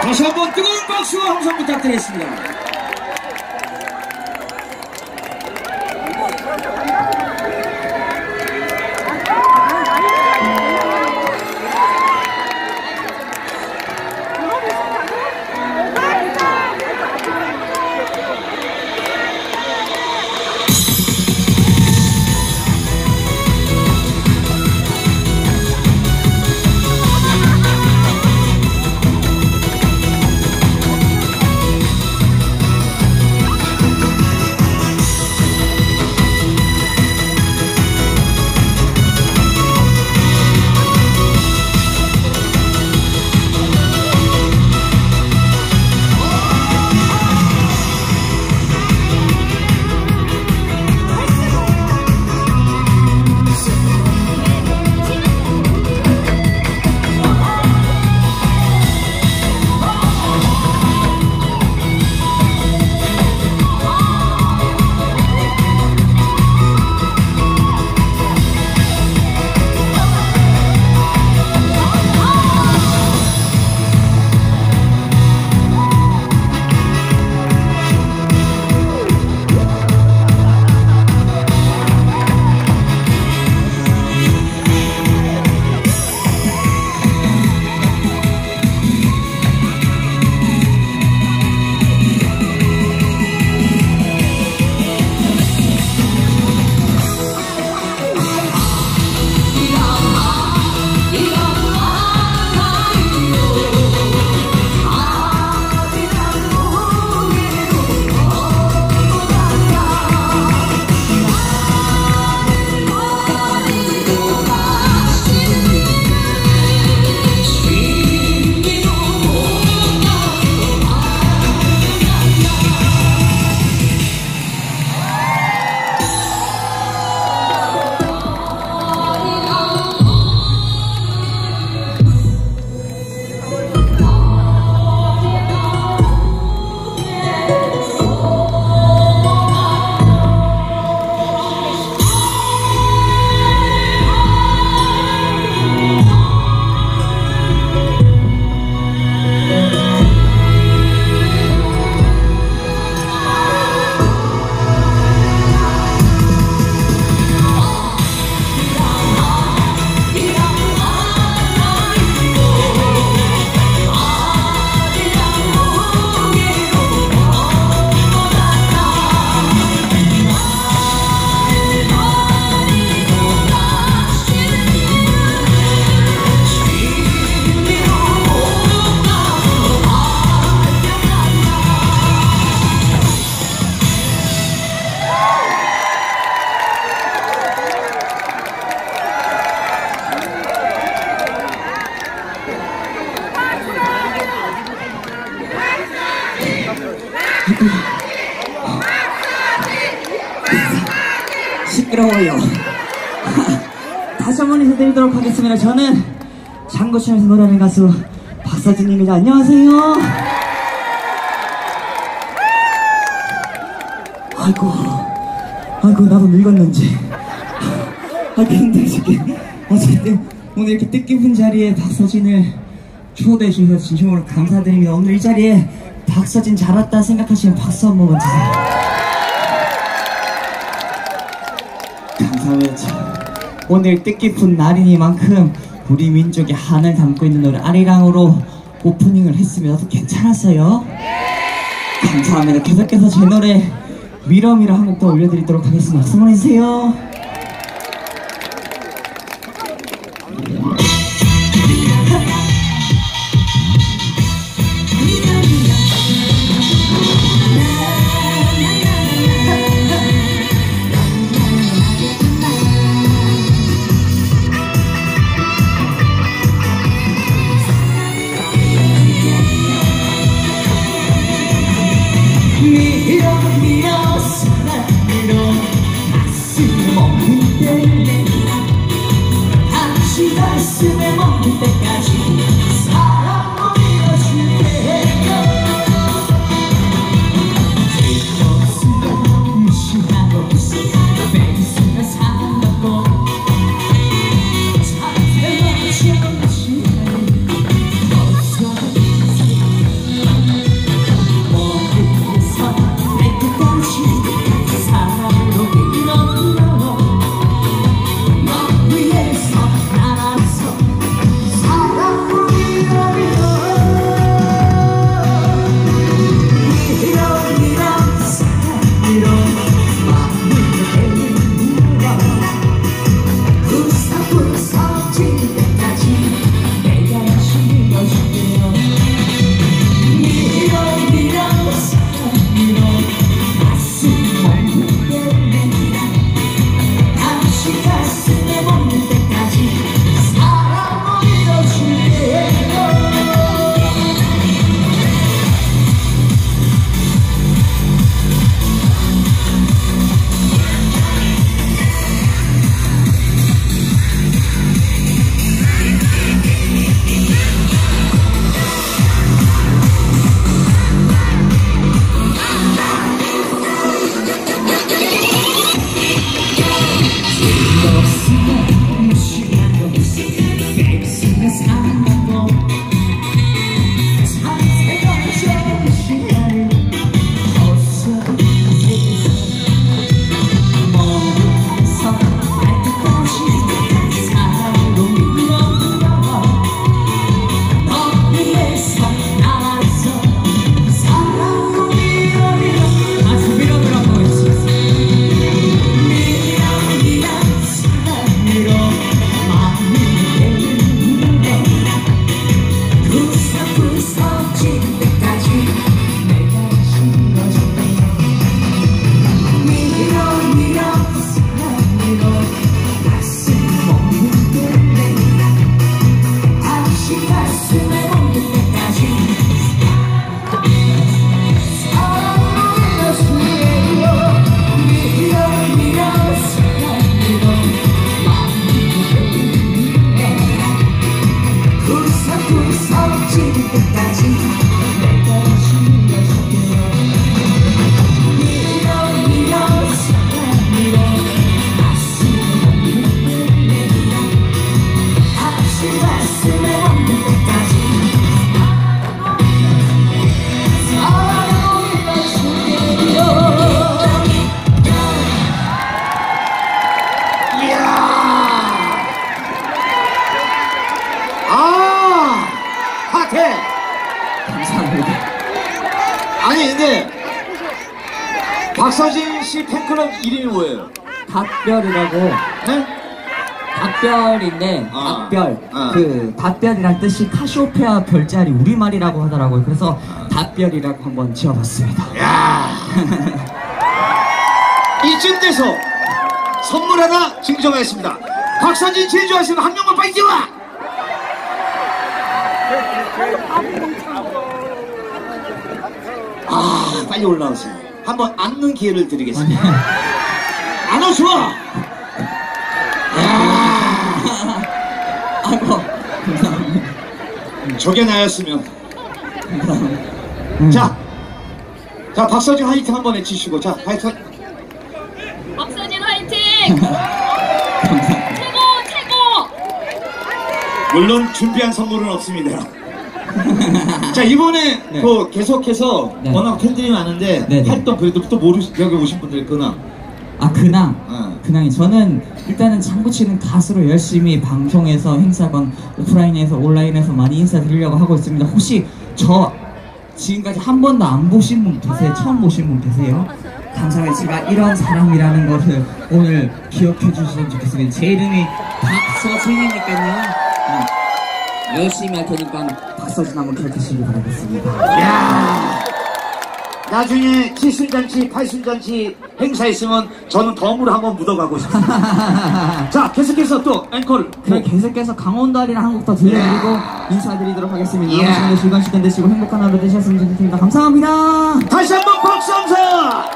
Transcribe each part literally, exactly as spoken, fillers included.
다시 한번 뜨거운 박수와 함성 부탁드리겠습니다. 시끄러워요. 다시 한번 인사드리도록 하겠습니다. 저는 장구청에서 노래하는 가수 박서진입니다. 안녕하세요. 아이고, 아이고 나도 늙었는지. 아 근데 지금 어쨌든 오늘 이렇게 뜻깊은 자리에 박서진을 초대해 주셔서 진심으로 감사드립니다. 오늘 이 자리에 박서진 잘 왔다 생각하시면 박수 한 번만 주세요. 감사합니다. 오늘 뜻깊은 날이니만큼 우리 민족의 한을 담고 있는 노래 아리랑으로 오프닝을 했으면 또 괜찮았어요? 감사합니다. 계속해서 제 노래 미러미러 한 곡 더 올려드리도록 하겠습니다. 박수 한번 해주세요. 밀어 밀어 쏟아 밀어 가슴 가슴에 멈출 때까지 감사합니다. 아니 근데 박서진 씨 팬클럽 이름이 뭐예요? 닭별이라고. 네? 닭별인데 어. 닭별 어. 그 닭별이란 뜻이 카시오페아 별자리 우리말이라고 하더라고요. 그래서 닭별이라고 한번 지어봤습니다. 야 이쯤 돼서 선물 하나 증정하겠습니다. 박서진 제주하시는 한 명만 빨리 뛰어와! 아 빨리 올라오세요. 한번 앉는 기회를 드리겠습니다. 안아 좋아. 아이고 감사합니다. 저게 나였으면. 음. 자, 자 박서진 화이팅 한번 해주시고 자 화이팅. 박서진 화이팅! 최고 최고! 물론 준비한 선물은 없습니다. 자 이번에 네. 그 계속해서 네. 워낙 팬들이 많은데 네, 네. 활동 그래도 또 모르시 여기 오신 분들 끄나. 아 근황 어. 근황이 저는 일단은 장구치는 가수로 열심히 방송에서 행사건 오프라인에서 온라인에서 많이 인사드리려고 하고 있습니다. 혹시 저 지금까지 한 번도 안 보신 분 계세요? 처음 보신 분 계세요? 감사해요. 제가 이런 사람이라는 것을 오늘 기억해 주시면 좋겠습니다. 제 이름이 박서진이니까요. 어, 열심히 할 테니까 박서진 한번 기억하시기 바라겠습니다. 야 나중에 칠순잔치 팔순잔치 행사 있으면 저는 덤으로 한번 묻어가고 싶습니다. 자 계속해서 또 앵콜. 그럼 계속해서 강원도 아리랑 한 곡 더 들려드리고 인사드리도록 하겠습니다. 예. 남은 시간에 즐거운 시간 되시고 행복한 하루 되셨으면 좋겠습니다. 감사합니다. 다시 한번 박수 함사.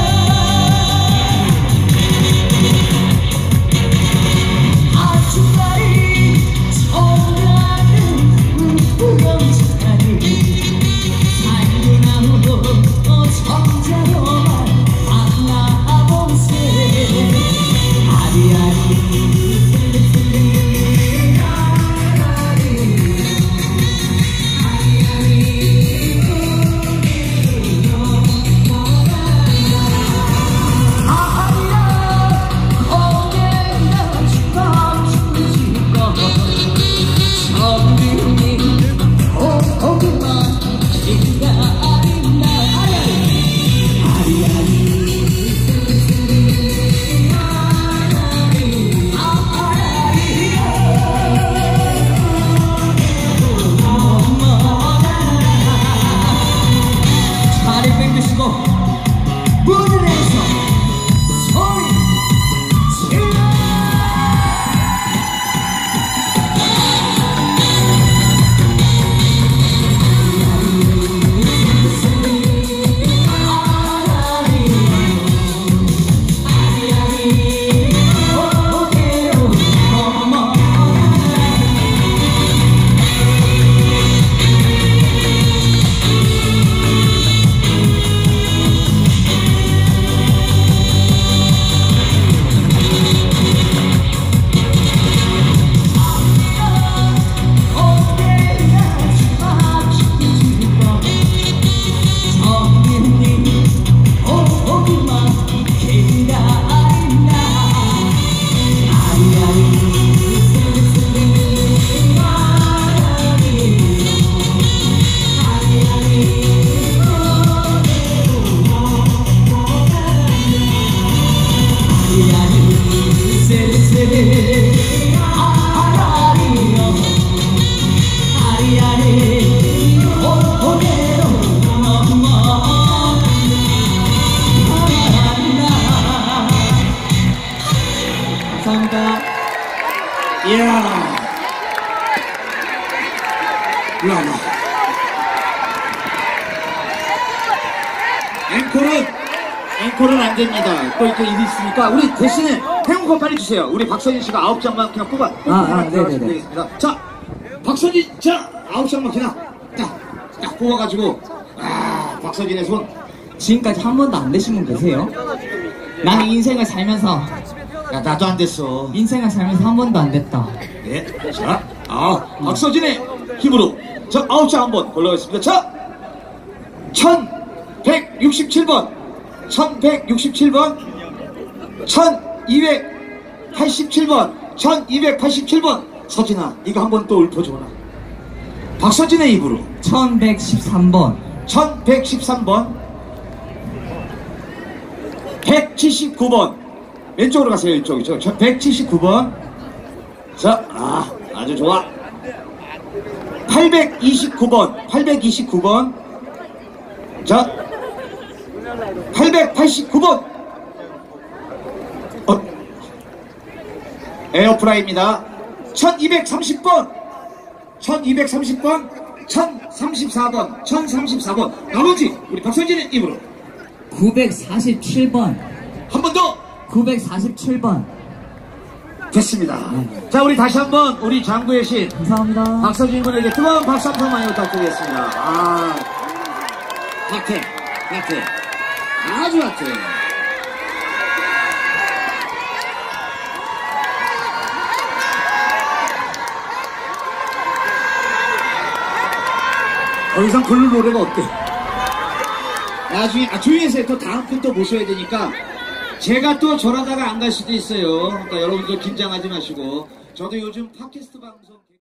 아주 감사합니다. 이야. 라라. 앵콜은, 앵콜은 안 됩니다. 또 이렇게 일이 있으니까, 우리 대신에 행운권 빨리 주세요. 우리 박선진 씨가 아홉 장만 그냥 뽑아. 아, 아, 네네네. 되겠습니다. 자, 박선진, 자, 아홉 장만 그냥 딱, 딱 뽑아가지고, 아, 박선진의 손. 지금까지 한 번도 안 되신 분 계세요? 나는 인생을 살면서 야, 나도 안 됐어. 인생을 살면서 한 번도 안 됐다. 네. 자, 아, 박서진의 힘으로. 자, 아홉 장 한번 골라보겠습니다. 자, 천백육십칠 번, 천백육십칠 번, 천이백팔십칠 번, 천이백팔십칠 번. 서진아, 이거 한번 또 읊어줘라. 박서진의 입으로. 천백십삼 번, 천백십삼 번, 백칠십구 번. 왼쪽으로 가세요. 이쪽이죠. 백칠십구 번. 자, 아, 아주 좋아. 팔백이십구 번. 팔백이십구 번. 자, 팔백팔십구 번. 어, 에어프라이입니다. 천이백삼십 번. 천이백삼십 번. 천삼십사 번. 천삼십사 번. 나머지 우리 박선진의 입으로. 구백사십칠 번, 한 번 더. 구백사십칠 번. 됐습니다. 자, 우리 다시 한번 우리 장구의 신 감사합니다. 박서진 군에게 뜨거운 박수 한 번 많이 부탁드리겠습니다. 아, 핫해, 핫해, 아주 핫해. 더 이상 부를 노래가 없대. 나중에, 아, 조용히 해서 또 다음 분 또 모셔야 되니까 제가 또 저러다가 안 갈 수도 있어요. 그러니까 여러분들 긴장하지 마시고. 저도 요즘 팟캐스트 방송